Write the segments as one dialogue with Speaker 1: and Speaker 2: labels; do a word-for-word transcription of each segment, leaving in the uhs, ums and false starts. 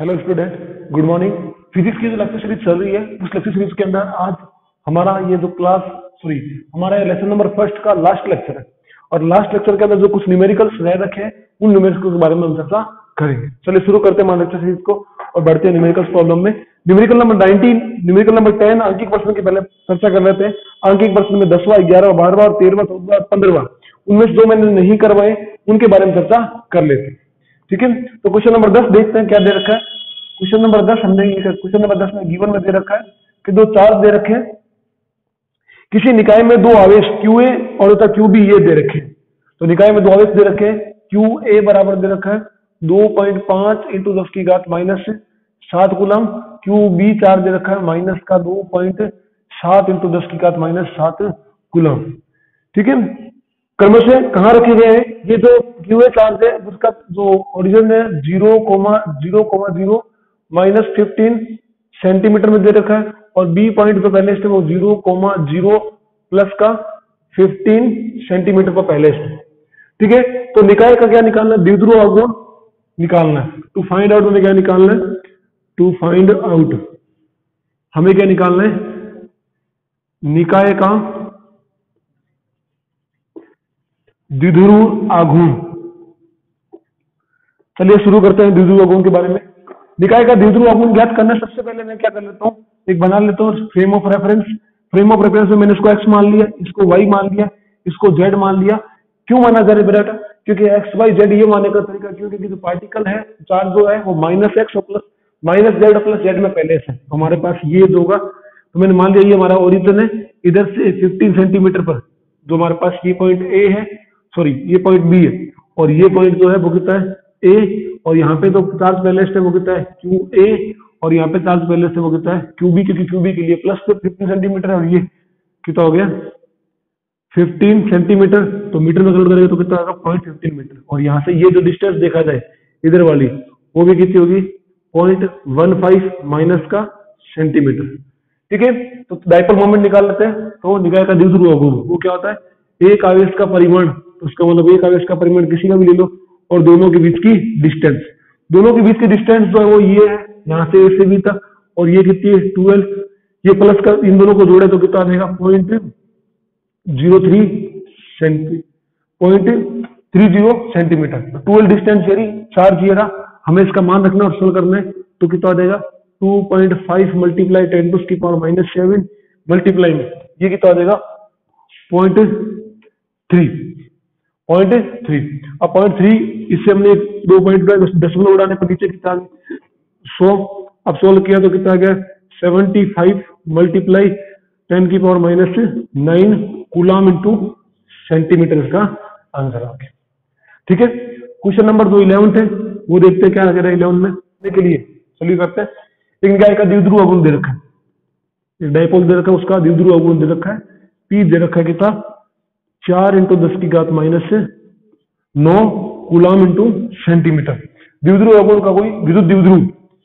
Speaker 1: Hello student, good morning. Physics की जो lecture series चल रही है उस लेक्चर सीरीज के अंदर आज हमारा ये जो क्लास सॉरी हमारा लेसन नंबर फर्स्ट का लास्ट लेक्चर है और लास्ट लेक्चर के अंदर जो कुछ न्यूमेरिकल्स रह रखे हैं उन न्यूमेरिकल्स के बारे में हम चर्चा करेंगे। चलिए शुरू करते हैं हमारे लेक्चर सीरीज को और बढ़ते हैं न्यूमेरिकल्स प्रॉब्लम में। Numerical number nineteen, numerical number ten अंकिक प्रश्न की पहले चर्चा कर लेते हैं। अंकिक प्रश्न में दसवां, ग्यारहवां, बारहवां और तेरहवां, चौदहवां, पंद्रहवां, उनमें से जो मैंने नहीं करवाए उनके बारे में चर्चा कर लेते हैं। ठीक है, तो क्वेश्चन नंबर दस देखते हैं क्या दे रखा है। क्वेश्चन नंबर दस हमने क्वेश्चन नंबर दस में गिवन में दे रखा है कि दो चार्ज दे रखे हैं, किसी निकाय में दो आवेश क्यू ए और तथा क्यू बी ये दे रखे हैं। तो निकाय में दो आवेश दे रखे हैं, क्यू ए बराबर दे रखा है दो पॉइंट पांच इंटू दस की घात माइनस सात कूलम, क्यू बी चार्ज दे रखा है माइनस का दो पॉइंट सात इंटू दस की घात माइनस सात कूलम। ठीक है, क्रमशः कहाँ रखे गए हैं? ये जो क्यू ए चार्ज है उसका जो ओरिजिन है zero comma zero comma zero minus fifteen centimetre में दे रखा है और बी पॉइंट जो पहले से वो जीरो कोमा जीरो प्लस का फिफ्टीन सेंटीमीटर पर पहले से। ठीक है, तो निकाय का क्या निकालना है? द्विध्रुव आघूर्ण निकालना है। टू फाइंड आउट हमें क्या निकालना है? टू फाइंड आउट हमें क्या निकालना है? निकाय का द्विध्रुव आघूर्ण। चलिए शुरू करते हैं द्विध्रुव आघूर्ण के बारे में। निकाय का द्विध्रुव आघूर्ण ज्ञात करना है। सबसे पहले मैं क्या कर लेता हूँ, एक बना लेता हूँ frame of reference. Frame of reference में मैंने इसको एक्स मान लिया, इसको वाई मान लिया, इसको जेड मान लिया। क्यों माना जा रहा है? क्योंकि एक्स वाई जेड ये मानने का तरीका क्यों? क्योंकि जो पार्टिकल है चार्ज जो है वो माइनस एक्स और plus minus Z plus Z में पहले से तो हमारे पास ये जो होगा, तो मैंने मान लिया ये हमारा ओरिजिन है इधर से फिफ्टीन सेंटीमीटर पर, जो हमारे पास ये पॉइंट ए है, सॉरी ये पॉइंट बी है और ये पॉइंट जो है वो कितना है ए, और यहाँ पे तो चार्ज बैलेंस्ड है वो कितना है क्यू ए, और यहाँ पे चार्ज बैलेंस्ड है वो कितना है क्यू बी, क्योंकि क्यू बी के लिए प्लस फिफ्टीन सेंटीमीटर है और ये कितना हो गया फिफ्टीन सेंटीमीटर। तो मीटर में कन्वर्ट करेंगे तो कितना होगा पॉइंट फिफ्टीन मीटर। और यहाँ से ये जो डिस्टेंस देखा जाए इधर वाली वो भी कितनी होगी पॉइंट वन फाइव माइनस का सेंटीमीटर। ठीक है, तो डाइपोल मोमेंट निकाल लेते हैं। तो निकाय का द्विध्रुव आघूर्ण वो क्या होता है? एक आवेश का परिमाण, तो उसका मतलब एक आवेश का परिमाण किसी का भी ले लो और दोनों के बीच की डिस्टेंस, दोनों के बीच की डिस्टेंस जो है वो ये है यहाँ से ए से बी तक, और ये कितनी है ट्वेल्व, ये प्लस का इन दोनों को जोड़े तो कितना आएगा point zero three centi point three zero centimetre. Twelve distance यानी चार्ज ये रहा, हमें इसका मान रखना और सोल्व करना है। तो कितना देगा two point five multiply ten two की पावर माइनस सेवन मल्टीप्लाई में ये कितना देगा पॉइंट थ्री पॉइंट थ्री। अब पॉइंट थ्री इससे हमने दो पॉइंट दशमलव उड़ाने पर नीचे कितना सौ, अब सोल्व किया तो कितना आ गया सेवेंटी फाइव मल्टीप्लाई टेन की power minus nine coulomb into centimetre का आंसर आ गया। ठीक है, क्वेश्चन नंबर जो इलेवंथ है वो देखते हैं क्या आ रहा है इलेवन में के लिए। चलिए करते हैं। एक निकाय का द्विध्रुव आघूर्ण दे रखा है, एक डाइपोल दे रखा है, उसका द्विध्रुव आघूर्ण दे रखा है पी दे रखा है कितना चार इंटू दस की घात माइनस से नौ कूलम इंटू सेंटीमीटर। द्विध्रुव आघूर्ण का कोई विद्युत द्विध्रुव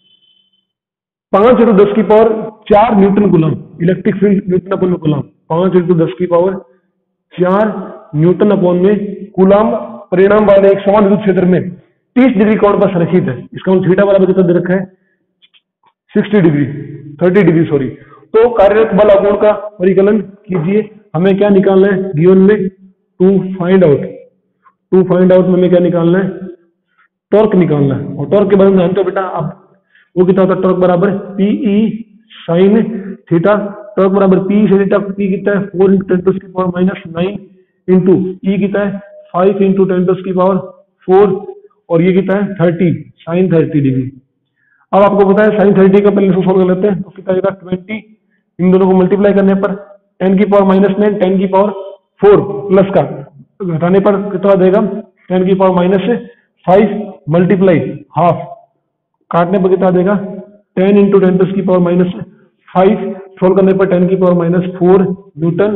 Speaker 1: पांच इंटू दस की पावर चार newton coulomb, electric field newton upon में कूलम, पांच इंटू दस की पावर चार न्यूटन अपॉन में कूलम परिणाम वाले एक समान विद्युत क्षेत्र में तीस डिग्री कोण पर संरक्षित है। इसका मतलब थीटा बराबर कितना दे रखा है साठ डिग्री तीस डिग्री सॉरी। तो कार्यरत बल आघूर्ण का परिकलन कीजिए। हमें क्या निकालना है गिवन में? To find out to find out में हमें क्या निकालना है? टॉर्क निकालना है। और टॉर्क के बारे में जानते हो बेटा आप, वो कितना होता है टॉर्क बराबर पीई साइन थीटा। टॉर्क बराबर पी से थीटा, पी कितना है फोर इंटू टेन टू की power minus nine into E कितना है फाइव इंटू टेन टू की पावर फोर, और ये कितना है थर्टी साइन थर्टी डिग्री। अब आपको पता है साइन थर्टी का पहले इसको सोल्व कर लेते हैं। तो कितना आएगा ट्वेंटी, इन दोनों को मल्टीप्लाई करने पर टेन की पावर माइनस नाइन, टेन की पावर फोर प्लस का घटाने पर कितना देगा टेन की पावर माइनस से फाइव मल्टीप्लाई हाफ, काटने पर कितना देगा टेन इंटू टेन प्लस की पावर माइनस फाइव, सोल्व करने पर टेन की power minus four newton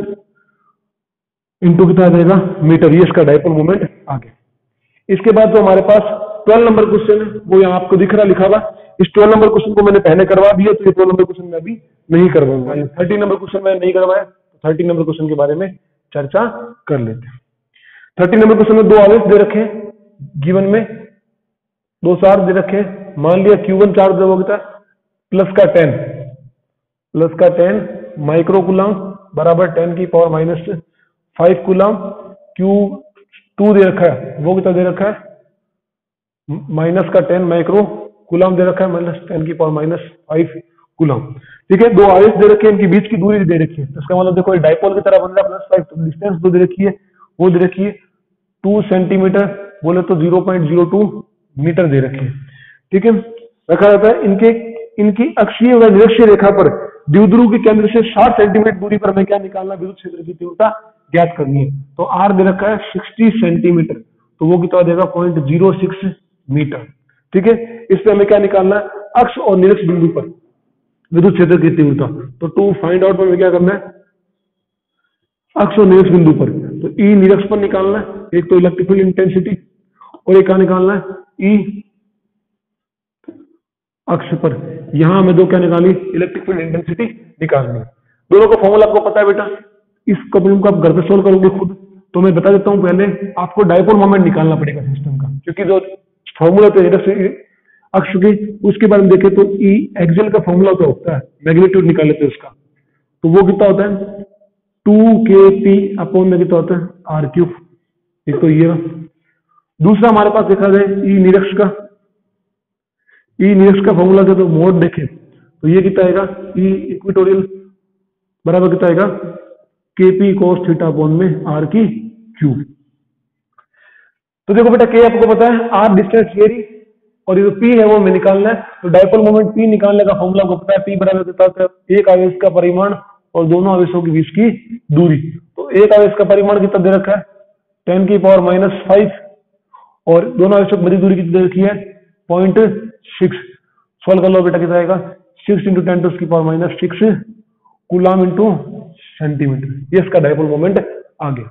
Speaker 1: into कितना देगा मीटर। ये इसका डाइपोल मोमेंट आ गया। इसके बाद जो हमारे पास ट्वेल्व नंबर क्वेश्चन है वो यहाँ आपको दिख रहा लिखा हुआ। इस ट्वेल्व नंबर क्वेश्चन को मैंने पहले करवा दिया, तो ये ट्वेल्व नंबर क्वेश्चन में अभी नहीं करवाऊंगा। थर्टी नंबर क्वेश्चन मैंने नहीं करवाया, तो थर्टी नंबर क्वेश्चन के बारे में चर्चा कर लेते हैं। थर्टी नंबर क्वेश्चन में दो आवेश दे रखे हैं गिवन में, दो चार्ज दे रखे हैं मान लिया क्यू वन चार्ज वो कितना प्लस का टेन प्लस का टेन माइक्रो कूलम बराबर टेन की power minus five coulomb. Q two दे रखा है वो कितना दे रखा है माइनस का टेन माइक्रो कूलम दे रखा है माइनस टेन की पावर माइनस फाइव कूलम। ठीक है, दो आवेश दे रखे हैं, इनके बीच की दूरी दे रखी है, तो इसका मतलब देखो डाइपोल की तरह बन रहा है प्लस फाइव। तो डिस्टेंस दो दे रखी है, वो दे रखी है टू सेंटीमीटर, बोले तो zero point zero two metre दे रखी है। ठीक है, रखा रहता है इनके इनकी अक्षीय व निरक्षीय रेखा पर द्विध्रुव के केंद्र से साठ सेंटीमीटर दूरी पर हमें क्या निकालना, विद्युत क्षेत्र की तीव्रता ज्ञात करनी है। तो आर दे रखा है सिक्सटी सेंटीमीटर, तो वो कितना देगा पॉइंट जीरो सिक्स मीटर। ठीक है, इससे हमें क्या निकालना है, अक्ष और निरक्ष बिंदु पर विद्युत क्षेत्र की तीव्रता। तो टू फाइंड आउट पर क्या करना है, अक्ष और निरक्ष बिंदु पर, तो ई निरक्ष पर निकालना है, एक तो इलेक्ट्रिक फील्ड इंटेंसिटी, और एक क्या निकालना है ई अक्ष पर। यहां हमें दो क्या निकाली, इलेक्ट्रिक फील्ड इंटेंसिटी निकालनी है। दोनों का फॉर्मूला आपको पता है बेटा, इस प्रॉब्लम को आप घर पे सोल्व करोगे खुद। तो मैं बता देता हूं, पहले आपको डाइपोल मोमेंट निकालना पड़ेगा सिस्टम का, क्योंकि जो फॉर्मूला तो अक्ष की उसके बारे में देखें तो ई एक्सियल का फॉर्मूला तो होता है, मैग्नीट्यूड निकाल लेते हैं उसका, तो वो कितना होता है टू के पी अपॉन में कितना होता है आर क्यूब। एक तो ये, दूसरा हमारे पास देखा जाए ई निरक्ष का, ई निरक्ष का फॉर्मूला का तो मोड देखें तो ये कितना आएगा, ई इक्वेटोरियल बराबर कितना आएगा के पी कोस थीटा अपॉन में आर की क्यूब। तो देखो बेटा के आपको पता है, आर डिस्टेंस एरी, और ये जो पी है वो हमें निकालना है। तो डाइपोल मोमेंट पी निकालने का फॉर्मूला को पता है, पी बराबर कितना होता है एक आवेश का परिमाण और दोनों आवेशों के बीच की दूरी। तो एक आवेश का परिमाण कितना दे रखा है टेन की पावर माइनस फाइव, और दोनों आवेशों की बड़ी दूरी कितनी दे रखी है पॉइंट सिक्स। सॉल्व कर लो बेटा, कितना आएगा सिक्स इंटू टेन टू उसकी power minus six coulomb into centimetre. ये इसका डाइपोल मोमेंट आ गया।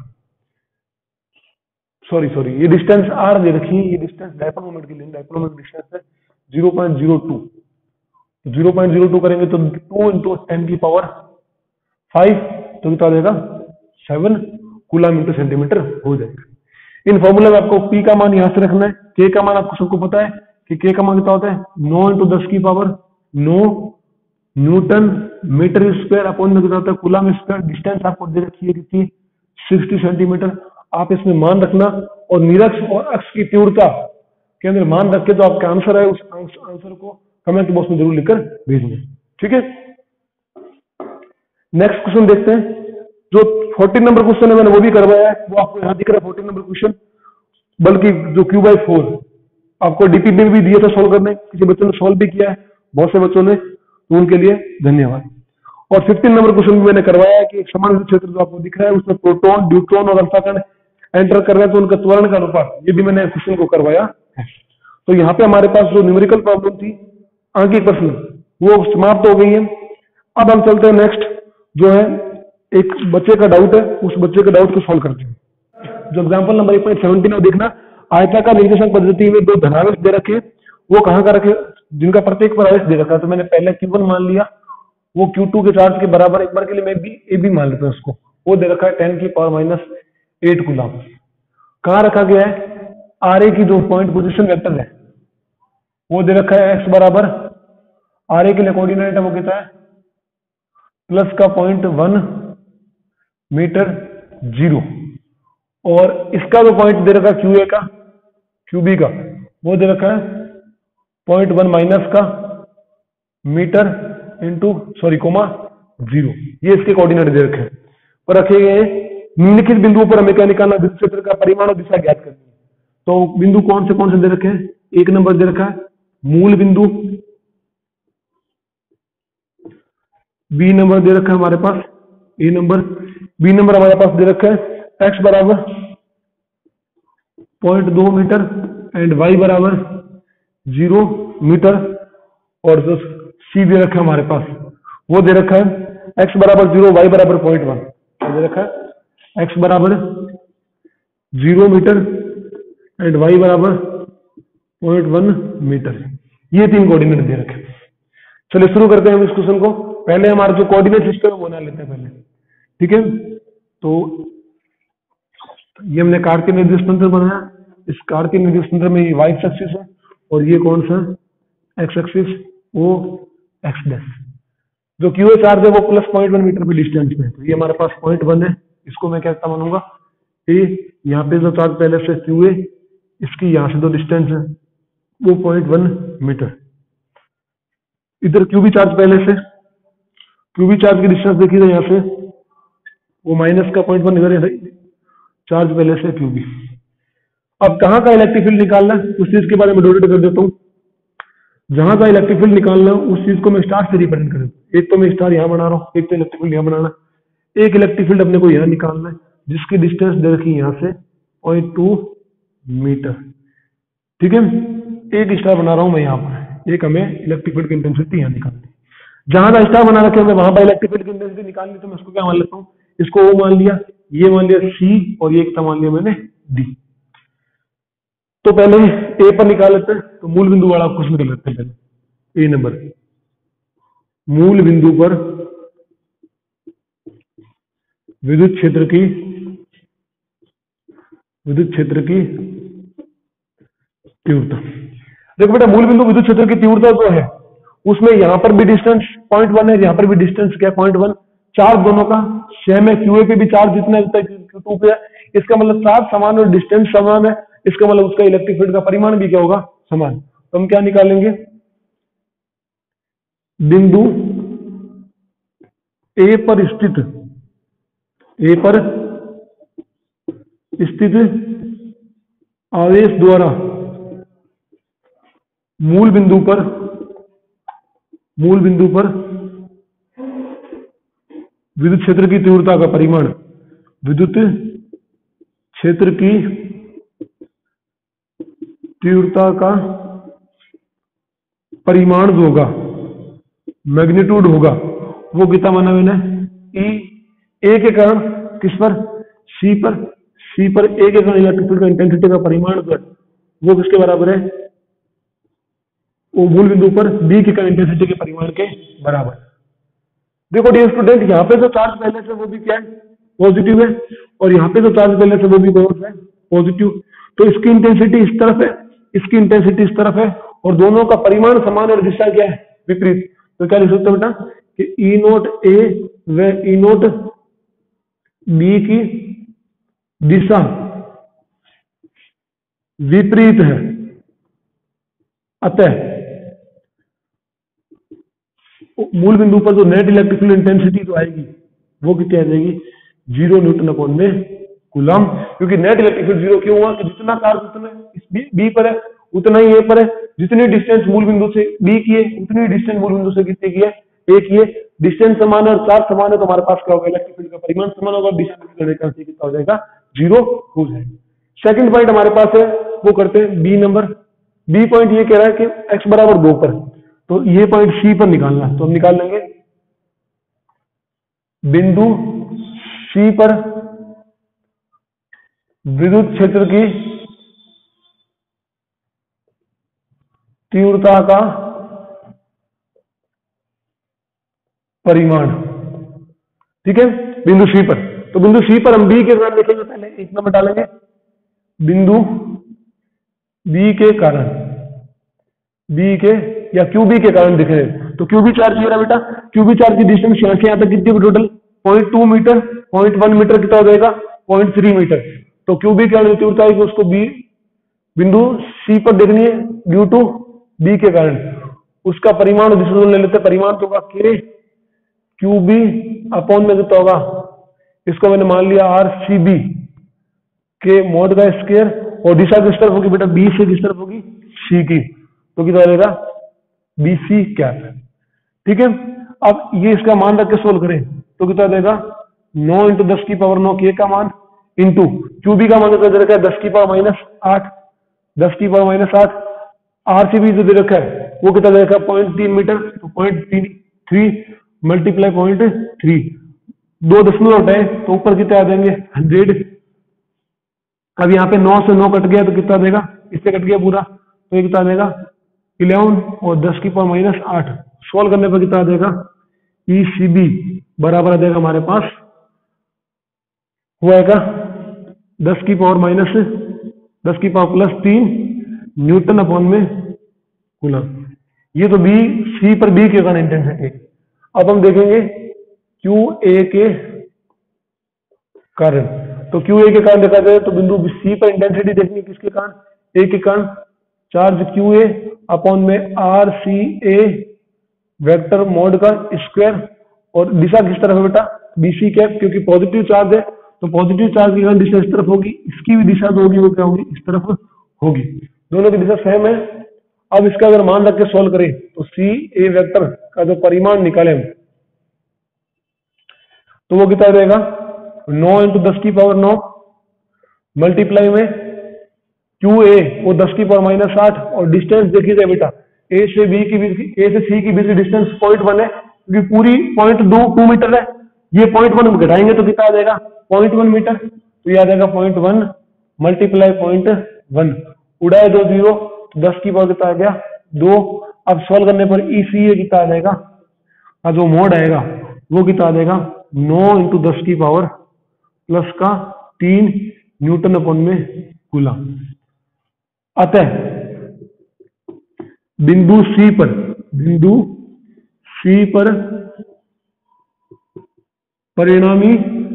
Speaker 1: सॉरी सॉरी ये डिस्टेंस आर दे रखी है, ये डिस्टेंस डाइपोल मोमेंट के लिए, डाइपोल मोमेंट डिस्टेंस है zero point zero two. Zero point zero two करेंगे तो टू इंटू टेन की पावर फाइव, तो कितना देगा सेवन कूलम इंटू सेंटीमीटर हो जाएगा। इन फॉर्मूला में आपको पी का मान यहां से रखना है, के का मान आपको सबको पता है कि के का मान कितना होता है नौ इंटू दस की पावर नौ न्यूटन मीटर स्क्वायर अपॉन में कितना होता है कूलम स्क्वायर। डिस्टेंस आपको दे रखी है कितनी सिक्सटी सेंटीमीटर। आप इसमें मान रखना, और निरक्ष और अक्ष की तीव्रता के अंदर मान रख के जो आपका आंसर है उस आंसर को कमेंट बॉक्स में जरूर लिखकर भेजना। ठीक है, नेक्स्ट क्वेश्चन देखते हैं। जो फोर्टीन नंबर क्वेश्चन है मैंने वो भी करवाया है, वो आपको यहां दिख रहा है फोर्टीन नंबर क्वेश्चन, बल्कि जो क्यू बाई फोर आपको डीपी में भी दिया था सोल्व करने, किसी बच्चों ने सोल्व भी किया है, बहुत से बच्चों ने, तो उनके लिए धन्यवाद। और फिफ्टीन नंबर क्वेश्चन भी मैंने करवाया है कि एक समान क्षेत्र जो आपको दिख रहा है उसमें प्रोटॉन न्यूट्रॉन और अल्फा कण एंटर कर रहे हैं, तो उनका त्वरण का अनुपात, ये भी मैंने क्वेश्चन को करवाया है। तो यहाँ पे हमारे पास जो न्यूमेरिकल प्रॉब्लम थी आंकिक प्रश्न वो समाप्त हो गई है। अब हम चलते हैं नेक्स्ट, जो है एक बच्चे का डाउट है, उस बच्चे का डाउट को सॉल्व करते हैं। जो एग्जाम्पल नंबर एक पॉइंट सेवनटीन है देखना, आयताकार निर्देशांक पद्धति में दो धनावेश दे रखे, वो कहाँ का रखे, जिनका प्रत्येक पर आवेश दे रखा है। तो मैंने पहले क्यू वन मान लिया, वो क्यू टू के चार्ज के बराबर, एक बार के लिए मैं भी ए भी मान लेता हूँ उसको, वो दे रखा है टेन की पावर माइनस एट कूलम। कहाँ रखा गया है, आर ए की जो पॉइंट पोजीशन वेक्टर है वो दे रखा है एक्स बराबर, आर ए के लिए कोऑर्डिनेट है वो कितना है प्लस का पॉइंट वन मीटर जीरो, और इसका जो पॉइंट दे रखा है क्यू ए का क्यू बी का वो दे रखा है पॉइंट वन माइनस का metre into sorry comma zero. ये इसके कोऑर्डिनेट दे रखे हैं और रखे गए निम्नलिखित बिंदुओं पर हमें क्या निकालना, विद्युत क्षेत्र का परिमाण और दिशा ज्ञात करनी है। तो बिंदु कौन से कौन से दे रखे हैं, एक नंबर दे रखा है मूल बिंदु, बी नंबर दे रखा है हमारे पास ए नंबर, बी नंबर हमारे पास दे रखा है एक्स बराबर पॉइंट दो मीटर एंड वाई बराबर जीरो मीटर, और जो सी दे रखा है हमारे पास वो दे रखा है एक्स बराबर जीरो वाई बराबर पॉइंट वन, दे रखा है एक्स बराबर जीरो मीटर एंड वाई बराबर पॉइंट वन मीटर। ये तीन कोऑर्डिनेट दे रखे। चलिए शुरू करते हैं हम इस क्वेश्चन को। पहले हमारा जो कोऑर्डिनेट सिस्टम है वो बना लेते हैं पहले, ठीक है। तो ये हमने कार्तीय निर्देश तंत्र बनाया, इस कार्तीय निर्देश तंत्र में ये वाई एक्सिस है और ये कौन सा X axis O X dash. जो क्यू ए चार्ज है वो प्लस पॉइंट वन मीटर पे डिस्टेंस में है, तो ये हमारे पास पॉइंट वन है, इसको मैं क्या मानूंगा ए। यहाँ पे जो चार्ज पहले से क्यू ए, इसकी यहाँ से जो डिस्टेंस है वो पॉइंट वन मीटर। इधर क्यूबी चार्ज पहले से, क्यूबी चार्ज की डिस्टेंस देखी जाए यहाँ से वो माइनस का पॉइंट वन, इधर चार्ज पहले से क्यूबी। अब कहाँ का इलेक्ट्रिक फील्ड निकालना है उस चीज के बारे में डोरेट कर देता हूँ। जहां का इलेक्ट्रिक फील्ड निकालना है उस चीज को मैं स्टार से रिप्रेजेंट कर देता हूँ। एक तो मैं स्टार यहाँ बना रहा हूँ, एक तो इलेक्ट्रिक फील्ड यहाँ बनाना। एक इलेक्ट्रिक फील्ड अपने को यहाँ निकालना है जिसकी डिस्टेंस दे रखी यहाँ से पॉइंट टू मीटर। ठीक है, एक स्टार बना रहा हूं मैं यहाँ पर, एक हमें इलेक्ट्रिक फील्ड की इंटेंसिटी यहाँ निकालनी। जहां का स्टार बना रखे मैं वहां पर इलेक्ट्रिक फील्ड की इंटेंसिटी निकालनी, तो मैं इसको क्या मान लेता हूँ, इसको ओ मान लिया, ये मान लिया सी, और ये कितना मान लिया मैंने डी। तो पहले ए पर निकाल लेते हैं, तो मूल बिंदु वाला कुछ निकाल लेते हैं पहले। ए नंबर मूल बिंदु पर विद्युत क्षेत्र की विद्युत क्षेत्र की तीव्रता। देखो बेटा, मूल बिंदु विद्युत क्षेत्र की तीव्रता जो है उसमें यहां पर भी डिस्टेंस पॉइंट वन है, यहां पर भी डिस्टेंस क्या पॉइंट वन। चार्ज दोनों का सेम है, क्यूए पे भी चार्ज जितना है क्यू टू पे है। इसका मतलब चार्ज समान और डिस्टेंस समान है, इसका मतलब उसका इलेक्ट्रिक फील्ड का परिमाण भी क्या होगा, समान। तो हम क्या निकालेंगे, बिंदु ए पर स्थित ए पर स्थित आवेश द्वारा मूल बिंदु पर मूल बिंदु पर विद्युत क्षेत्र की तीव्रता का परिमाण विद्युत क्षेत्र की तीव्रता का परिमाण जो होगा, मैग्नीट्यूड होगा, वो कितना माना मैंने ई। ए के कारण किस पर, सी पर, सी पर ए के कारण इलेक्ट्रिक फील्ड का इंटेंसिटी का परिमाण जो है वो किसके बराबर है, वो मूल बिंदु पर बी की इंटेंसिटी के परिमाण के बराबर। देखो डियर स्टूडेंट, यहाँ पे जो चार्ज पहले से वो भी क्या है, पॉजिटिव है, और यहाँ पे जो चार्ज पहले से वो भी कौन सा है, पॉजिटिव। तो इसकी इंटेंसिटी इस तरफ है, इसकी इंटेंसिटी इस तरफ है, और दोनों का परिमाण समान और दिशा क्या है, विपरीत। तो क्या लिख सकते हो बेटा कि ई नोट ए व ई नोट बी की दिशा विपरीत है, अतः मूल बिंदु पर जो नेट इलेक्ट्रिक फील्ड इंटेंसिटी तो आएगी वो कितनी आ जाएगी, जीरो न्यूटन अपॉन में कूलम। क्योंकि नेट इलेक्ट्रिक फील्ड जीरो क्यों हुआ कि जितना चार्ज उतना इस बी, बी पर है उतना ही ए पर है, जितनी डिस्टेंस मूल बिंदु से बी की है उतनी डिस्टेंस मूल बिंदु से कितनी की है, ए की है। डिस्टेंस समान है और चार्ज समान है तो हमारे पास क्या होगा, इलेक्ट्रिक फील्ड का परिमाण समान होगा, डिस्टेंस कितना हो जाएगा, जीरो हो जाएगा। सेकंड पॉइंट हमारे पास है वो करते हैं बी नंबर। बी पॉइंट ये कह रहा है कि एक्स बराबर दो पर, तो ये पॉइंट सी पर निकालना है, तो हम निकाल लेंगे बिंदु सी पर विद्युत क्षेत्र की तीव्रता का परिमाण। ठीक है, बिंदु सी पर। तो बिंदु सी पर हम बी के कारण देखेंगे, पहले एक नंबर डालेंगे बिंदु बी के कारण, बी के या क्यूबी के कारण दिख रहे हैं। तो क्यूबी चार्ज ये रहा बेटा, क्यूबी चार्ज की डिस्टेंस यहाँ से यहाँ तक कितनी total point two metre, point one metre कितना हो जाएगा, पॉइंट थ्री मीटर। तो क्यूबी कारण तीव्रता है कि उसको बी बिंदु सी पर देखनी है ड्यू टू बी के कारण। उसका परिमाण जिसको ले लेते हैं, परिमाण तो होगा के क्यूबी अपॉन में कितना होगा, इसको मैंने मान लिया आर सी बी के मोड का स्क्वायर, और दिशा किस तरफ होगी बेटा, बी से किस तरफ होगी, सी की, तो कितना रहेगा बी सी कैप। ठीक है, अब ये इसका मान रख के सोल्व करें तो कितना देगा, नौ इंटू दस की पावर नौ के का मान इंटू क्यूबी का मान कितना दे रखा है, दस की पावर माइनस आठ, दस की पावर माइनस आठ। आरसीबी जो दे रखा है वो कितना दे रखा है, पॉइंट तीन मीटर, तो पॉइंट तीन थ्री मल्टीप्लाई पॉइंट थ्री, दो दशमलव हटाए तो ऊपर कितने आ जाएंगे, हंड्रेड। अब यहाँ पे नौ से नौ कट गया तो कितना देगा, इससे कट गया पूरा, तो ये कितना देगा इलेवन, और दस की पावर माइनस आठ। सोल्व करने पर कितना देगा, ई सी बी बराबर देगा हमारे पास हुआगा दस की पावर माइनस दस की पावर प्लस तीन न्यूटन अपॉन में कूलम। ये तो बी सी पर बी के कारण इंटेंसिटी। अब हम देखेंगे क्यू ए के कारण। तो क्यू ए के कारण देखा जाए तो बिंदु सी पर इंटेंसिटी देखनी किसके कारण, ए के कारण। चार्ज क्यू ए अपॉन में R C A vector mod का स्क्वायर, और दिशा किस तरफ है बेटा, बीसी कैप, क्योंकि पॉजिटिव चार्ज है तो पॉजिटिव चार्ज की कारण दिशा इस तरफ होगी, इसकी भी दिशा जो होगी वो क्या होगी, इस तरफ होगी। दोनों की दिशा सेम है। अब इसका अगर मान रख के सॉल्व करें तो सी ए वेक्टर का जो परिमाण निकाले हम तो वो कितना रहेगा, नौ इंटू दस की पावर नौ मल्टीप्लाई में क्यू ए वो दस की पावर माइनस आठ, और डिस्टेंस देखी जाए बेटा ए से बी की बीच ए से सी की बीच की डिस्टेंस पॉइंट वन है, क्योंकि पूरी पॉइंट दो टू मीटर है, ये पॉइंट वन घटाएंगे तो कितना आ जाएगा पॉइंट वन मीटर, तो ये आ जाएगा point one multiply point one, उड़ाए दो जीरो, दस की पावर कितना आ गया दो। अब सॉल्व करने पर ई सी ए कितना आ जाएगा, और जो मोड आएगा वो कितना आ जाएगा नौ इंटू दस की पावर प्लस का तीन न्यूटन अपन में कूलम। अतः बिंदु सी पर बिंदु सी पर परिणामी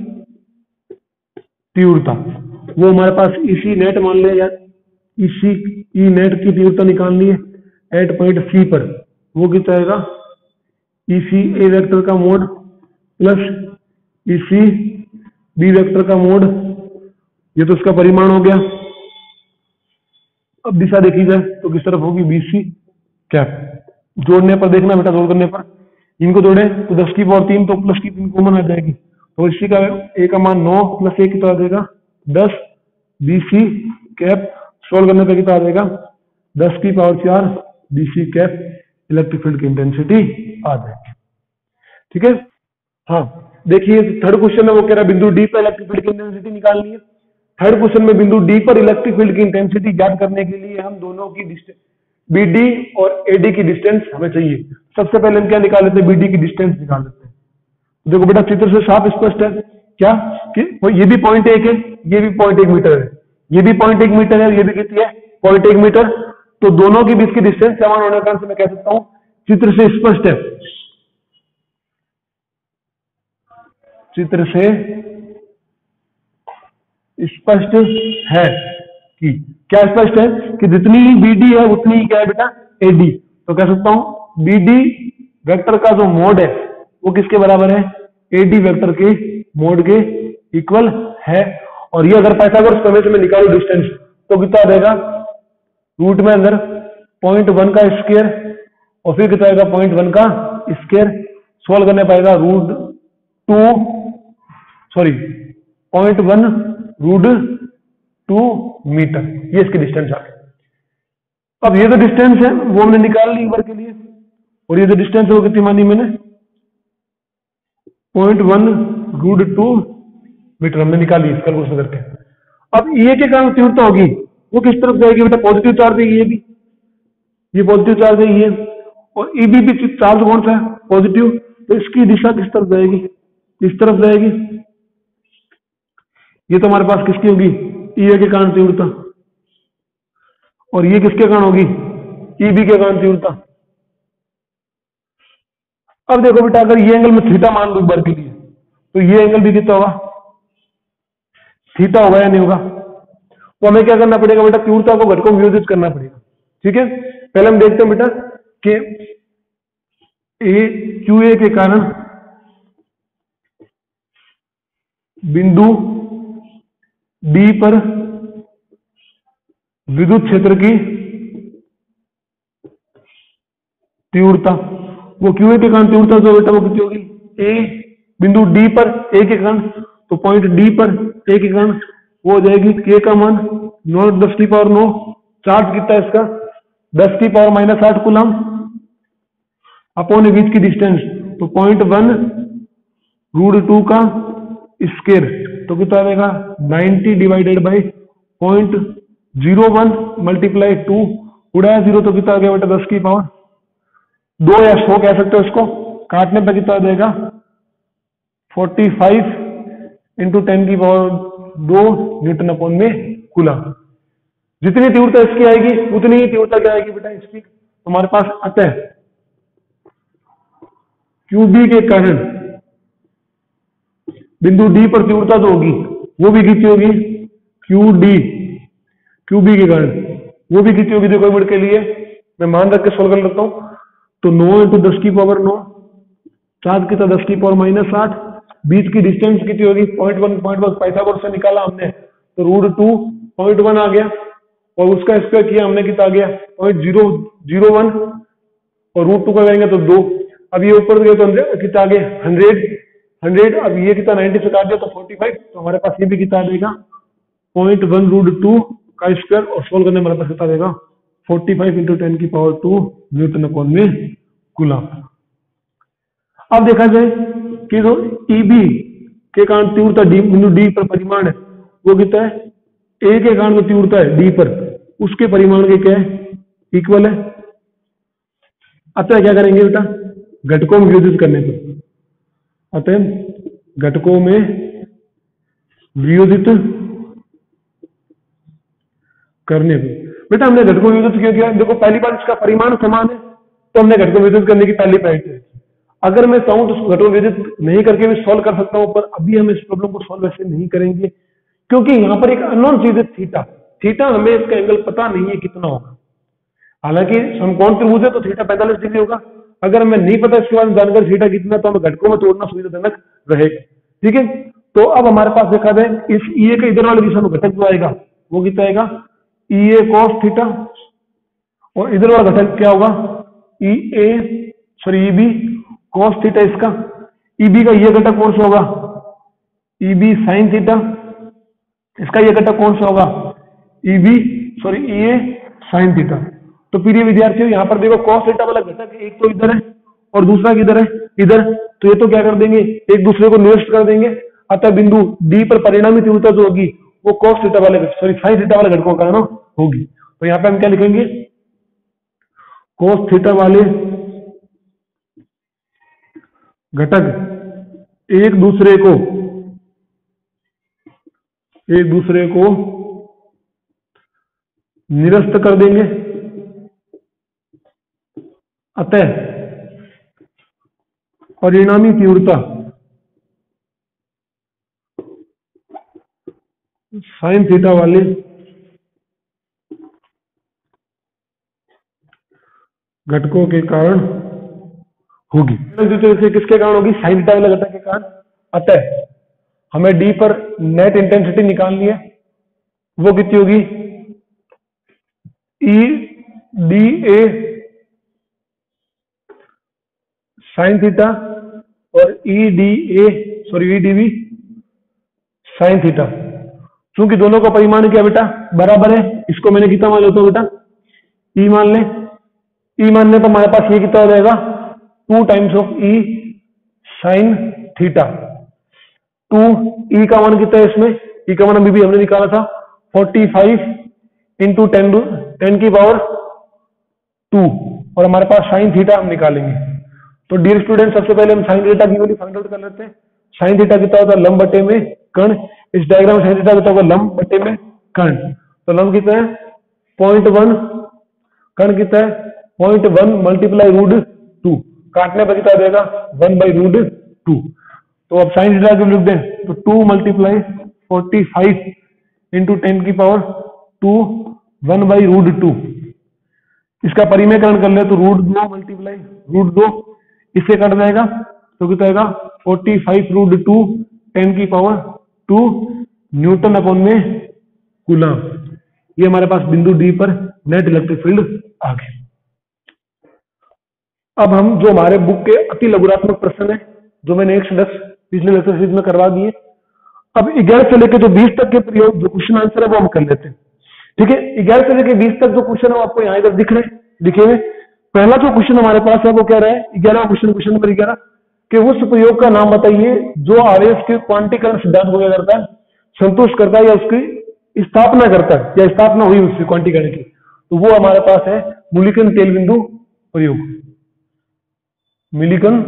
Speaker 1: तीव्रता वो हमारे पास इसी नेट मान ले, या इसी ई नेट की तीव्रता निकालनी है एट पॉइंट सी पर, वो कितना आएगा इसी ए वेक्टर का मोड प्लस इसी बी वेक्टर का मोड, ये तो उसका परिमाण हो गया। अब दिशा देखी जाए तो किस तरफ होगी, बीसी कैप। जोड़ने पर देखना बेटा, जोड़ करने पर इनको जोड़े तो दस की पावर तीन तो प्लस की तीन कॉमन आ जाएगी, तो इसी का ए का मान नौ प्लस एक कितना आ जाएगा दस, बीसी कैप सोल्व करने पर कितना आ जाएगा दस की पावर चार बीसी कैप इलेक्ट्रिक फील्ड की इंटेंसिटी आ जाएगी। ठीक है, हाँ देखिए थर्ड क्वेश्चन है वो कह रहा है बिंदु डी पर इलेक्ट्रिक फील्ड की इंटेंसिटी निकालनी है। थर्ड क्वेश्चन में बिंदु डी पर इलेक्ट्रिक फील्ड की इंटेंसिटी ज्ञात करने के लिए हम दोनों की डिस्टेंस बीडी और एडी की डिस्टेंस हमें चाहिए। सबसे पहले हम क्या निकाल लेते हैं, बीडी की डिस्टेंस निकाल लेते हैं। देखो बेटा चित्र से साफ स्पष्ट है क्या कि ये भी पॉइंट एक है, ये भी पॉइंट एक मीटर है, ये भी पॉइंट एक मीटर है, ये भी कितनी है पॉइंट एक मीटर, तो दोनों के बीच की डिस्टेंस समान होने के कारण से मैं कह सकता हूं चित्र से स्पष्ट है, चित्र से स्पष्ट है कि क्या स्पष्ट है कि जितनी बीडी है उतनी ही क्या है बेटा एडी, तो कह सकता हूं बीडी वेक्टर का जो मोड है वो किसके बराबर है, एडी वेक्टर के मोड के इक्वल है। और ये अगर पाइथागोरस प्रमेय से मैं निकालू डिस्टेंस तो कितना आ जाएगा, रूट में अंदर पॉइंट वन का स्क्वायर और फिर कितना आएगा पॉइंट वन का स्क्वायर, सोल्व करने पाएगा root two sorry point one root two metre, ये इसकी डिस्टेंस आ गई। अब ये जो डिस्टेंस है वो हमने निकाल ली एक बार के लिए, और ये जो डिस्टेंस है वो कितनी मानी मैंने point one root two metre हमने निकाली इस कैलकुलेशन करके। अब ये के कारण तीव्रता होगी वो किस तरफ जाएगी बेटा, पॉजिटिव चार्ज है ये भी, ये पॉजिटिव चार्ज है ये, और ई बी भी चार्ज कौन सा है पॉजिटिव, तो इसकी दिशा किस तरफ जाएगी, इस तरफ जाएगी। ये तो हमारे पास किसकी होगी ई ए के कारण तीव्रता, और ये किसके कारण होगी ई बी के कारण तीव्रता। अब देखो बेटा अगर ये एंगल में थीटा मान लो एक बार के लिए तो ये एंगल भी कितना होगा थीटा होगा या नहीं होगा, तो हमें क्या करना पड़ेगा बेटा तीव्रता को घटकों में वियोजित करना पड़ेगा। ठीक है, पहले हम देखते हैं बेटा कि ए क्यू ए के कारण बिंदु डी पर विद्युत क्षेत्र की तीव्रता, वो क्यू ए के कारण तीव्रता जो बेटा वो कितनी होगी, ए बिंदु डी पर ए के कारण, तो पॉइंट डी पर ए के कारण वो हो जाएगी के का मान नौ दस की पावर नौ, चार्ज कितना है इसका दस की पावर माइनस आठ कूलम अपॉन बीच की डिस्टेंस, तो पॉइंट वन रूट टू का स्क्वायर, तो कितना आएगा ninety divided by point zero one multiply two, उड़ाया जीरो तो कितना आ गया बेटा दस की पावर दो या सौ कह सकते हो इसको, काटने पर कितना आ जाएगा फोर्टी फाइव इंटू टेन की पावर दो न्यूटन अपॉन में कूलम। जितनी तीव्रता इसकी आएगी उतनी ही तीव्रता क्या आएगी बेटा इसकी, हमारे पास अतः क्यू बी के कारण बिंदु डी पर तीव्रता जो होगी वो भी कितनी होगी, क्यू डी, क्यू बी के कारण वो भी कितनी होगी, देखो एक मिनट के लिए मैं मान रख के सोल्व कर लेता हूं। तो नौ इंटू दस की पावर नौ, चार्ज कितना दस की पावर माइनस आठ, बीच की डिस्टेंस कितनी होगी point one, point one Pythagoras से निकाला हमने तो रूट टू पॉइंट वन आ गया, और उसका स्क्वायर किया हमने कितना आ गया पॉइंट जीरो जीरो वन, और रूट टू का करेंगे तो दो। अब ये ऊपर गए तो कितना आ गया हंड्रेड, हंड्रेड, अब ये कितना नाइन्टी से काट दिया तो फोर्टी फाइव, तो हमारे पास ये भी कितना आ जाएगा पॉइंट वन रूट टू का स्क्वायर, और सोल्व करने में हमारे पास कितना देगा फोर्टी फाइव इंटू टेन की पावर टू न्यूटन अपॉन में कूलम। अब देखा जाए कि जो ईबी के कारण तीव्रता डी बिंदु डी पर परिमाण है वो कितना है, ए के कारण जो तीव्रता है डी पर उसके परिमाण के क्या है इक्वल है। अतः क्या करेंगे बेटा, घटकों में वियोजित करने पर, अतः घटकों में वियोजित करने पर, बेटा हमने घटकों में वियोजित क्यों किया, देखो पहली बार इसका परिमाण समान है तो हमने घटकों में वियोजित करने की पहली प्रायोरिटी है। अगर मैं चाहूं तो घटकों में वियोजित नहीं करके भी सॉल्व कर सकता हूं, पर अभी हम इस प्रॉब्लम को सॉल्व ऐसे नहीं करेंगे क्योंकि यहां पर एक अननोन चीज है थीटा, थीटा हमें इसका एंगल पता नहीं है कितना होगा, हालांकि समकोण त्रिभुज है तो थीटा पैंतालीस डिग्री होगा, अगर हमें नहीं पता इसके बारे में जानकर थीटा कितना तो हमें घटकों में तोड़ना सुविधाजनक रहेगा। ठीक है, तो अब हमारे पास देखा जाए इस ई ए के इधर वाले दिशा में घटक जो आएगा वो कितना आएगा ई ए कॉस थीटा, और इधर वाला घटक क्या होगा E A sorry E B cos theta, इसका ई बी का ये घटक कौन सा होगा ई बी साइन थीटा, इसका ये घटक कौन सा होगा E B sorry E A sine theta. तो प्रिय विद्यार्थियों यहाँ पर देखो कॉस थीटा वाला घटक एक तो इधर है और दूसरा किधर है इधर, तो ये तो क्या कर देंगे एक दूसरे को निरस्त कर देंगे, अतः बिंदु डी पर परिणामी तीव्रता जो होगी वो कॉस थीटा वाले सॉरी साइन थीटा वाले घटकों का कारण होगी। तो यहाँ पे हम क्या लिखेंगे कॉस थीटा वाले घटक एक दूसरे को एक दूसरे को निरस्त कर देंगे, अतः परिणामी तीव्रता साइन थीटा वाले घटकों के कारण होगी। किसके कारण होगी साइन थीटा वाले घटक के कारण। अतः हमें डी पर नेट इंटेंसिटी निकालनी है, वो कितनी होगी E D A sine theta और E D A sorry E D B sine theta. चूंकि दोनों का परिमाण क्या बेटा बराबर है, इसको मैंने कितना मान लेता हूं बेटा ई मान ले, ई मानने पर हमारे पास ये कितना हो जाएगा two times of E sine theta. Two E का मान कितना है इसमें, ई का मान अभी भी हमने निकाला था forty five into ten ten की पावर टू, और हमारे पास साइन थीटा हम निकालेंगे। तो डियर स्टूडेंट सबसे पहले हम साइन थीटा की वैल्यू फाइंड आउट कर लेते हैं। साइन थीटा कितना होता है लंब बटे में कर्ण, इस डायग्राम में साइन थीटा कितना होगा लंब बटे में कर्ण, तो लंब कितना है पॉइंट वन, कर्ण कितना है point one multiply root two, काटने पर कितना देगा वन बाई रूट टू। तो अब साइन थीटा की लिख दें तो two multiply forty five into ten की power two one by root two, इसका परिमेयकरण कर ले तो रूट दो मल्टीप्लाई रूट दो, इससे कट जाएगा तो कितना आएगा forty five root two ten की पावर टू न्यूटन अपॉन में कूलम। ये हमारे पास बिंदु डी पर नेट इलेक्ट्रिक फील्ड आ गए। अब हम जो हमारे बुक के अति लघुरात्मक प्रश्न है जो मैंने एक से दस पिछले लेक्चर सीरीज में करवा दिए, अब ग्यारह से लेकर जो बीस तक के प्रयोग जो क्वेश्चन आंसर है वो हम कर लेते हैं। ठीक है, ग्यारह से लेकर बीस तक जो क्वेश्चन है आपको यहाँ इधर दिख रहे लिखे हुए। पहला जो क्वेश्चन हमारे पास है वो कह रहा है ग्यारह क्वेश्चन क्वेश्चन नंबर ग्यारह कि उस प्रयोग का नाम बताइए जो आवेश के क्वांटीकरण सिद्धांत को क्या करता है संतुष्ट करता है या उसकी स्थापना करता है या स्थापना हुई उसकी क्वांटीकरण की। तो वो हमारे पास है मूलिकन तेल बिंदु प्रयोग, मिलिकन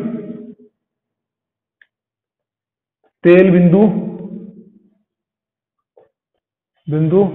Speaker 1: तेल बिंदु बिंदु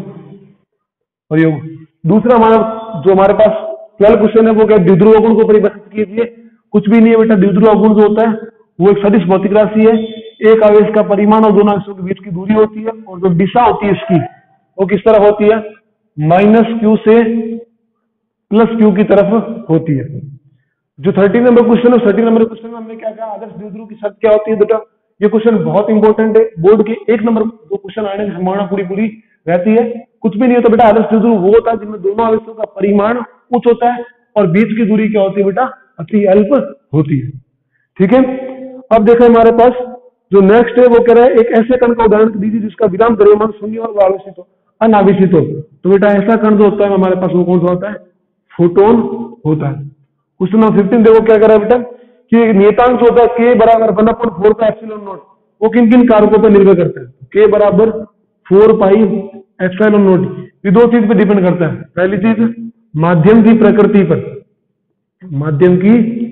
Speaker 1: प्रयोग। दूसरा हमारा जो हमारे पास ट्वेल्व क्वेश्चन है वो क्या द्विध्रुव कोण को परिभाषित कीजिए, कुछ भी नहीं है बेटा। द्विध्रुव अवगुण जो होता है वो एक सदिश भौतिक राशि है। एक आवेश का परिमाण और दोनों आवेशों के बीच की दूरी होती है, और जो दिशा होती है इसकी वो किस तरफ होती है, माइनस क्यू से प्लस क्यू की तरफ होती है। जो थर्टी नंबर क्वेश्चन है, थर्टी नंबर क्वेश्चन में हमने क्या कहा, आदर्श द्विध्रुव की शर्त क्या होती है बेटा। ये क्वेश्चन बहुत इंपॉर्टेंट है, बोर्ड के एक नंबर दो क्वेश्चन आने की संभावना पूरी पूरी रहती है। कुछ भी नहीं होता बेटा, आदर्श द्विध्रुव वो होता है जिनमें दोनों आवेशों का परिमाण उच्च होता है और बीच की दूरी क्या होती है बेटा, अति अल्प होती है। ठीक है, अब देखो हमारे पास जो नेक्स्ट है वो कह रहा है एक ऐसे कण का उदाहरण दीजिए जिसका विराम द्रव्यमान शून्य और आवेशित हो, अनावेशित हो। तो बेटा ऐसा कण जो होता है हमारे पास वो कौन सा होता है, फोटोन होता है। क्वेश्चन नंबर फिफ्टीन देखो क्या कर रहा है बेटा कि नियतांक जो होता है के बराबर वन अपॉइंट फोर का एप्सिलॉन नॉट, वो किन किन कारकों पर निर्भर करता है। के बराबर फोर पाई एप्सिलॉन नॉट, ये दो चीज पे डिपेंड करता है। पहली चीज माध्यम की प्रकृति पर, माध्यम की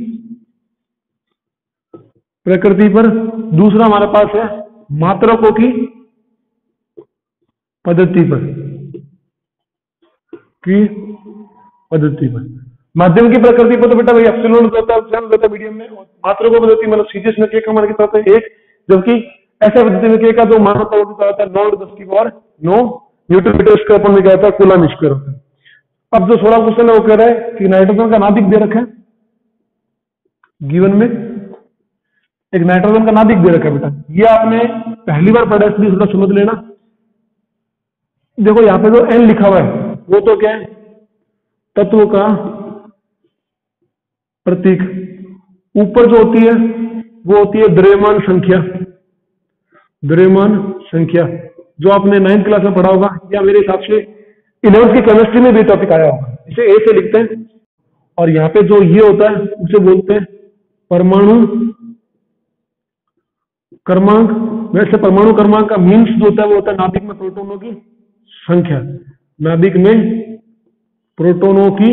Speaker 1: प्रकृति पर। दूसरा हमारे पास है मात्रकों की पद्धति पर, की पद्धति पर। माध्यम की प्रकृति पर तो बेटा भाई एप्सिलॉन होता है, एप्सिलॉन होता है मीडियम में। मात्रकों की पद्धति मतलब सीजीएस में के का मान कितना होता है, एक, जबकि ऐसा पद्धति में के का जो मान होता है वो कितना होता है, नौ दस की पावर नौ न्यूटन मीटर स्क्वायर पर में क्या होता है, कूलम स्क्वायर होता है। अब जो सोलह क्वेश्चन है वो कह रहा है कि नाइट्रोजन का नाभिक दे रखा है गिवन में, एक नाइट्रोजन का नाभिक दे रखा है बेटा। ये आपने पहली बार पढ़ा इसलिए थोड़ा समझ लेना। देखो यहाँ पे जो एन लिखा हुआ है वो तो क्या है, तत्व का प्रतीक। ऊपर जो होती है वो होती है द्रव्यमान संख्या, द्रव्यमान संख्या जो आपने नाइन्थ क्लास में पढ़ा होगा, या मेरे हिसाब से इलेवेंथ की केमिस्ट्री में भी टॉपिक आया होगा। इसे ए से लिखते हैं, और यहाँ पे जो ये होता है उसे बोलते हैं परमाणु क्रमांक। वैसे परमाणु क्रमांक का मीन्स जो होता है वो होता है नाभिक में प्रोटॉनों की संख्या, नाभिक में प्रोटॉनों की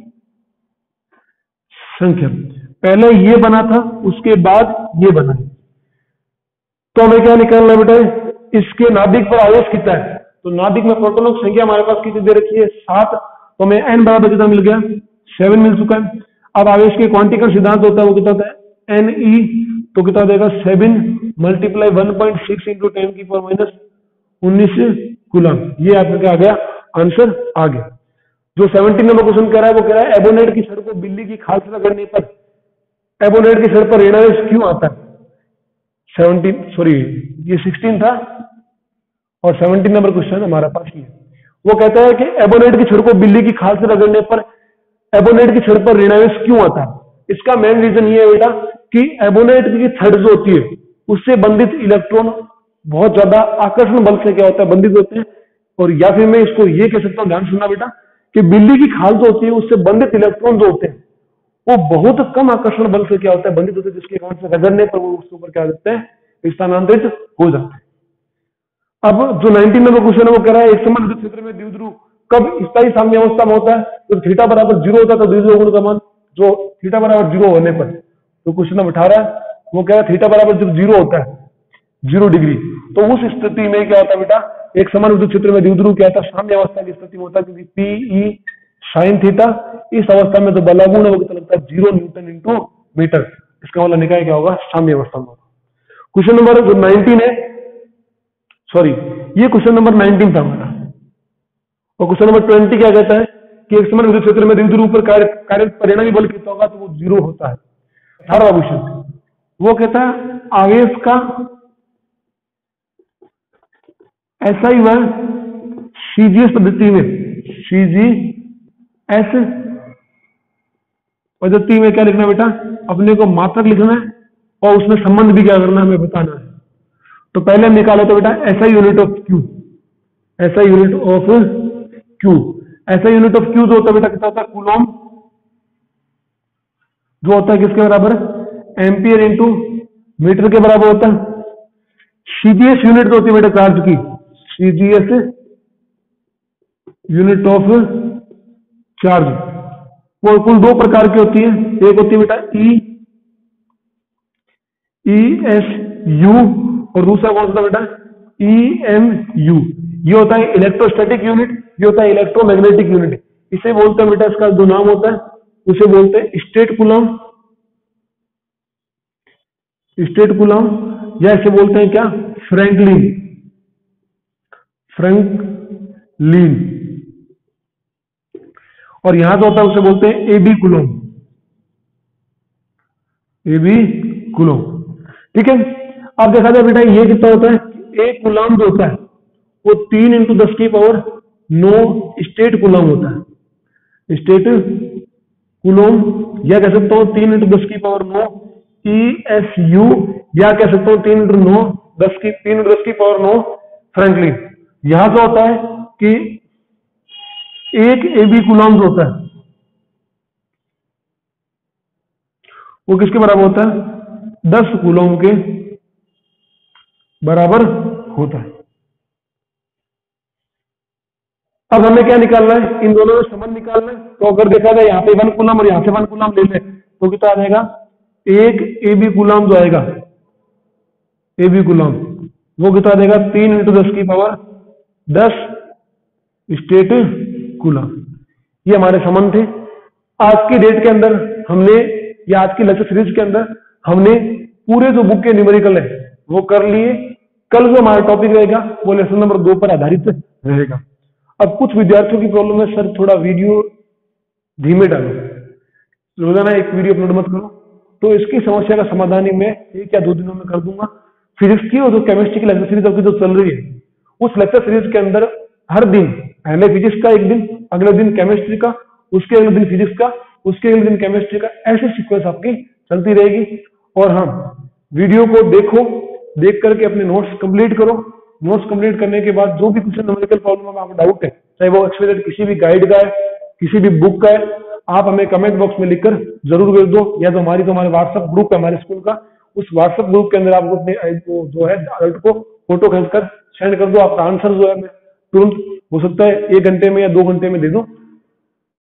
Speaker 1: संख्या। पहले ये बना था, उसके बाद ये बना। तो हमें क्या निकालना बेटा, इसके नाभिक पर आवेश कितना है। तो नाभिक में प्रोटॉनों की संख्या हमारे पास कितनी दे रखी है, सात। तो हमें एन बराबर कितना मिल गया, सेवन मिल चुका है। अब आवेश के क्वांटिकल सिद्धांत होता है वो कितना होता है, एन ई, तो कितना देगा, seven multiply one point six into ten की पावर माइनस उन्नीस कूलम। ये आपका क्या आ गया, आंसर आ गया। जो सेवनटीन नंबर क्वेश्चन कह रहा है वो कह रहा है एबोनेट की छड़ को बिल्ली की खाल से रगड़ने पर एबोनेट की छड़ पर ऋणावेश क्यों आता है। सेवनटीन सॉरी ये सिक्सटीन था और सेवनटीन नंबर क्वेश्चन हमारा पास ये। वो कहता है कि एबोनेट की छड़ को बिल्ली की खाल से रगड़ने पर एबोनेट की छड़ पर ऋणावेश क्यों आता है। इसका मेन रीजन ये है बेटा कि एबोनेट की छड़ जो होती है उससे बंधित इलेक्ट्रॉन बहुत ज्यादा आकर्षण बल से क्या होता है, बंधित होते हैं। और या फिर मैं इसको ये कह सकता हूं, ध्यान सुनना बेटा, कि बिल्ली की खाल जो होती है उससे बंधित इलेक्ट्रॉन जो होते हैं वो बहुत कम आकर्षण बल से क्या होता है, बंधित होते हैं, जिसके कारण से रगड़ने पर वो उसके ऊपर क्या देते हैं, स्थानांतरित हो जाते हैं। अब जो नाइनटीन नंबर क्वेश्चन है वो कह रहा है एक समान विद्युत क्षेत्र में द्विध्रुव कब स्थायी साम्य अवस्था में होता है। तो थीटा बराबर जीरो होता है, तो द्विध्रुव गुण का मान जो थीटा बराबर जीरो होने पर, तो क्वेश्चन नंबर अठारह वो कह रहा है थीटा बराबर जब जीरो होता है, जीरो डिग्री, तो उस स्थिति में क्या होता है बेटा, एक समान विद्युत क्षेत्र में द्विध्रुव क्या होता है, साम्य अवस्था की स्थिति में होता है, क्योंकि पी ई साइन थीटा, इस अवस्था में जो बलागुण है वो कितना लगता है, जीरो न्यूटन इंटू मीटर। इसका मतलब निकाय क्या होगा, साम्य अवस्था में होगा। क्वेश्चन नंबर जो नाइनटीन है, सॉरी ये क्वेश्चन नंबर नाइनटीन था हमारा। और क्वेश्चन नंबर ट्वेंटी क्या कहता है कि एक समान विद्युत क्षेत्र में द्विध्रुव पर कार्य कार्य परिणामी बल कितना होगा, तो वो जीरो होता है। अठारहवां क्वेश्चन वो कहता है आवेश का ऐसा ही वह सीजीएस पद्धति में, सीजीएस पद्धति में क्या लिखना है बेटा, अपने को मात्रक लिखना है और उसमें संबंध भी क्या करना है, हमें बताना है। तो पहले हम निकालो तो बेटा ऐसा यूनिट ऑफ क्यू, ऐसा यूनिट ऑफ क्यू, ऐसा यूनिट ऑफ क्यू जो होता है बेटा कितना होता है, कूलॉम, जो होता है किसके बराबर, एम्पियर इंटू मीटर के बराबर होता है। सीजीएस यूनिट जो होती है बेटा चार्ज की, सीजीएस यूनिट ऑफ चार्ज, वो कुल दो प्रकार की होती है। एक होती है बेटा ई ई एस यू और दूसरा कौन सा बेटा, ई एम यू। ये होता है इलेक्ट्रोस्टैटिक यूनिट, ये होता है इलेक्ट्रोमैग्नेटिक यूनिट। इसे बोलते हैं बेटा, इसका जो नाम होता है उसे बोलते हैं स्टेट कूलम स्टेट कूलम, या इसे बोलते हैं क्या, फ्रैंकलिन, फ्रैंकलिन। और यहां जो होता है उसे बोलते हैं एबी कूलम, एबी कूलम। ठीक है, अब देखा जाए बेटा ये कितना होता है, एक कूलम जो होता है वो तीन इंटू दस की पावर नौ स्टेट कूलम होता है, स्टेट कूलम, या कह सकता हूं तीन इंटू दस की पावर नौ ई एस यू, या कह सकता हूं तीन इंटू नौ दस की तीन इंटू दस की पावर नौ फ्रैंकलिन। यहां क्या होता है कि एक एबी कूलम जो होता है वो किसके बराबर होता है, दस कूलम के बराबर होता है। अब हमें क्या निकालना है, इन दोनों में संबंध निकालना है। तो अगर देखा जाए यहाँ पे वन कूलम और यहाँ से वन कूलम ले ले तो कितना आ जाएगा, एक एबी कूलम जो आएगा, एबी कूलम वो कितना देगा, तीन इंटू दस की पावर दस स्टेट कूलम। ये हमारे संबंध थे। आज की डेट के अंदर हमने, या आज की लेक्चर सीरीज के अंदर हमने पूरे जो बुक के न्यूमेरिकल है वो कर लिए। कल जो हमारा टॉपिक रहेगा वो लेसन नंबर दो पर आधारित रहेगा। अब कुछ विद्यार्थियों की प्रॉब्लम है, सर थोड़ा वीडियो धीमे डालो, रोजाना एक वीडियो अपलोड मत करो। तो इसकी समस्या का समाधान ही मैं एक या दो दिनों में कर दूंगा। फिजिक्स की और जो केमिस्ट्री की लेक्चर सीरीज आपकी जो चल रही है उस लेक्चर सीरीज के अंदर हर दिन पहले फिजिक्स का एक दिन, अगले दिन केमिस्ट्री का, उसके अगले दिन फिजिक्स का, उसके अगले दिन केमिस्ट्री का, ऐसे सीक्वेंस आपकी चलती रहेगी। और हाँ, वीडियो को देखो, देख करके अपने नोट्स कंप्लीट करो। नोट्स कंप्लीट करने के बाद जो भी कुछ न्यूमेरिकल प्रॉब्लम में आपको डाउट है, चाहे वो एक्सपेरिमेंट किसी भी गाइड का है, किसी भी बुक का है, आप हमें कमेंट बॉक्स में लिखकर जरूर भेज दो। या तो हमारी तो हमारे व्हाट्सएप ग्रुप है हमारे स्कूल का, उस व्हाट्सएप ग्रुप के अंदर आपको अपने जो है अडल्ट को फोटो खींचकर सेंड कर दो। आपका आंसर जो है मैं तुरंत, हो सकता है एक घंटे में या दो घंटे में दे दूं।